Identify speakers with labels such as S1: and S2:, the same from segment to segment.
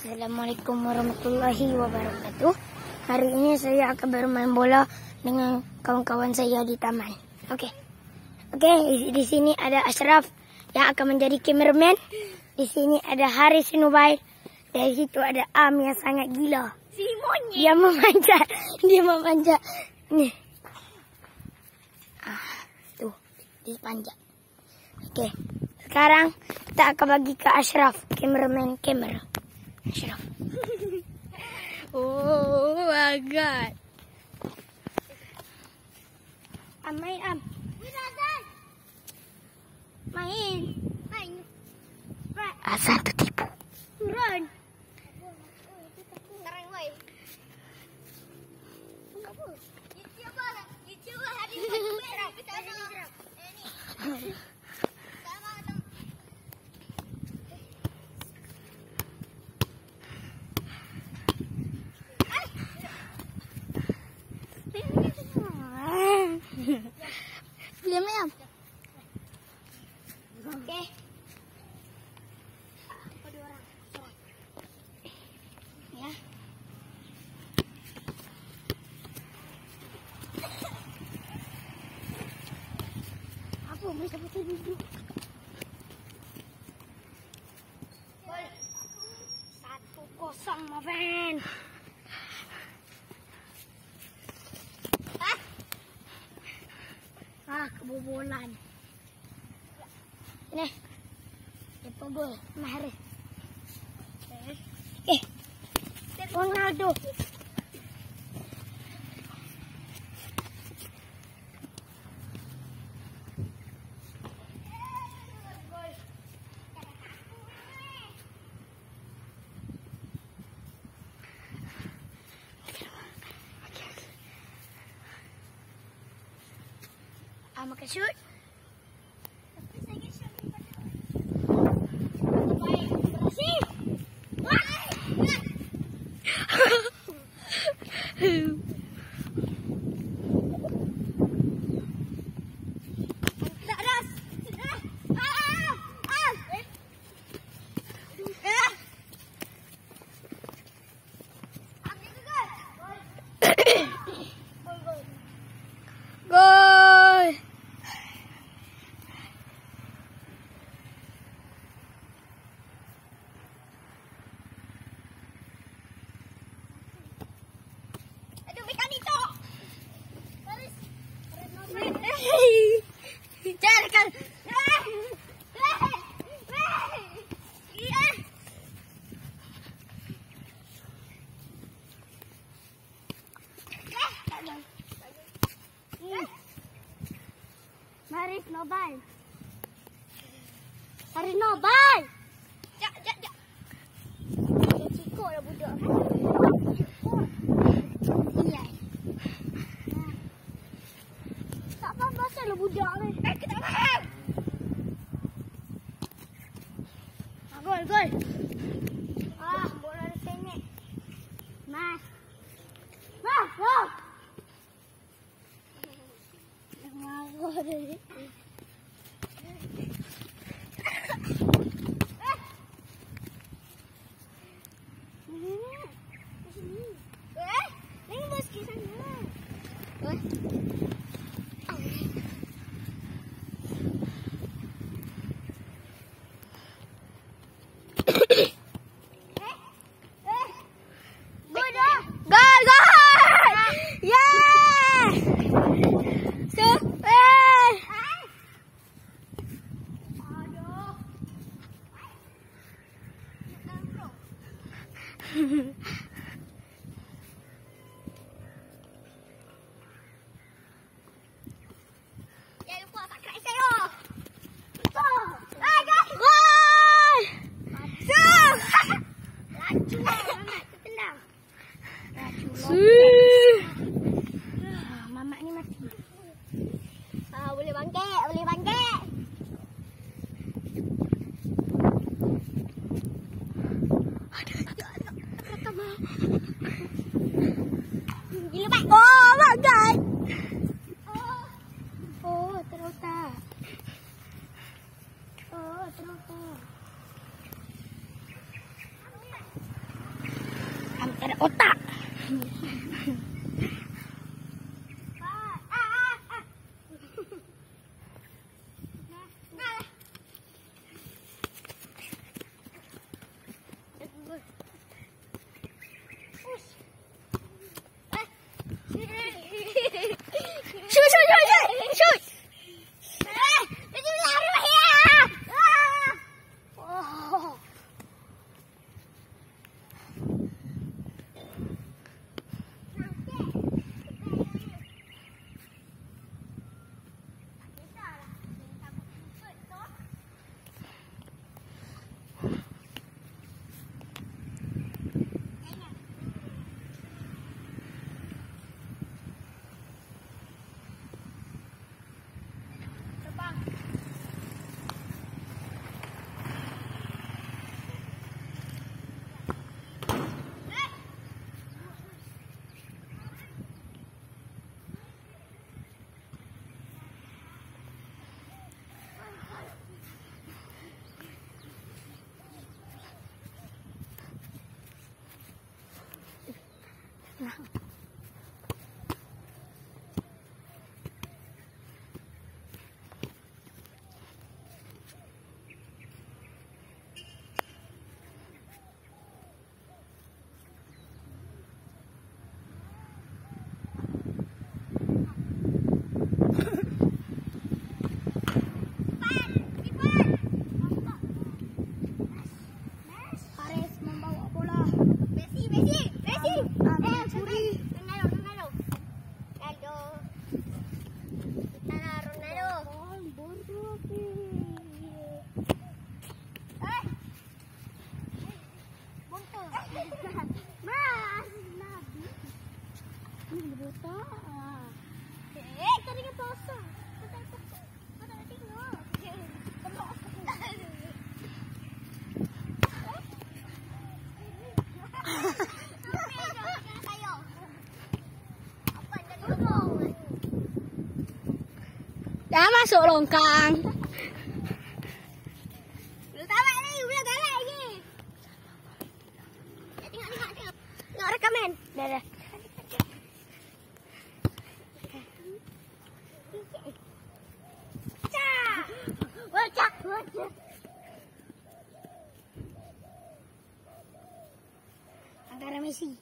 S1: Assalamualaikum warahmatullahi wabarakatuh. Hari ini saya akan bermain bola dengan kawan-kawan saya di taman. Oke, di sini ada Ashraf yang akan menjadi cameraman. Di sini ada Haris Sinubai. Dari situ ada Am yang sangat gila.
S2: Si monyet.
S1: Dia memanjat. Nih. Tuh, dia panjat. Oke. Sekarang kita akan bagi ke Ashraf, cameraman kamera. Ashraf.
S2: Oh my god.
S1: Main Am. Main. Asal tertipu.
S2: Turun. Sekarang woi. Apa? YouTuber hari ini merah. Kita sama. Ini.
S1: Diam ya.
S2: Oke.
S1: Ya. Aku bisa pakai duduk. 1-0 my friend. Kebobolan. Ini. Depo gol. Mahrez. Ronaldo. Makan shoot. Haris Nobal. Haris Nobal.
S2: Jak.
S1: Dia cikgu lah budak. Iya. Tak faham pasal lah budak ni.
S2: Kita faham.
S1: Gol. Bola ada sengit. Mas. Ngawur ni.
S2: Ini bos ke sana. Jangan lupa subscribe saya. Laju amat tertendang.
S1: Mamak ni mati.
S2: Boleh bangkit.
S1: Ada. otak. Shoot! Đã masuk longkang.
S2: Belum tamat ni, belum tamat lagi. Tengok. Tengok rekaman.
S1: Dah.
S2: Wacak.
S1: Antara Messi.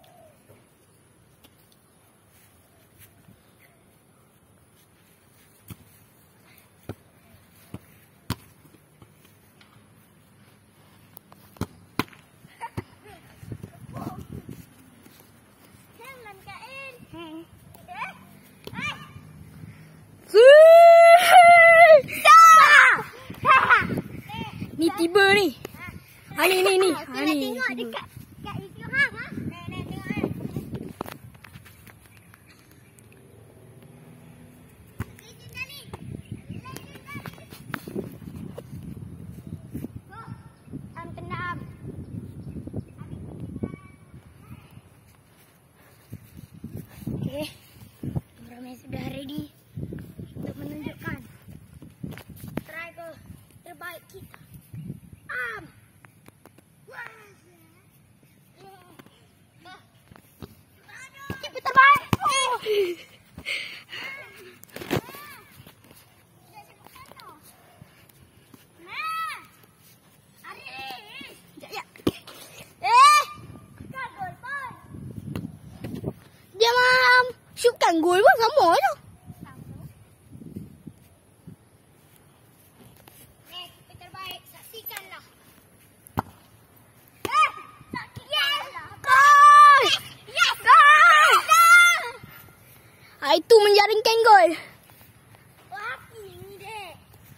S1: Ni tiba ni. Ni.
S2: Tengok dekat video hang ah. Tengok eh.
S1: Okey. Ramai sudah ready untuk menunjukkan striker terbaik kita.
S2: Kita terbaik.
S1: Dia mah shootkan gol pun sama je.
S2: Kita terbaik, saksikanlah.
S1: Itu menjaringkan gol.
S2: Wah, ini dek.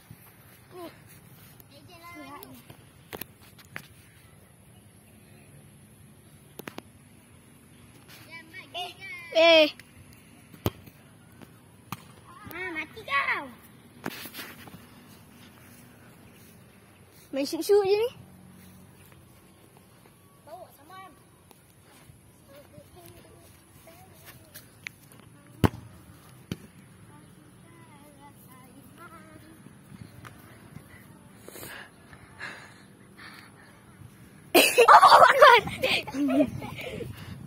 S2: Mati kau.
S1: Main shoot-shoot je ni.
S2: Bawa sama.
S1: Oh,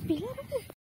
S2: Bila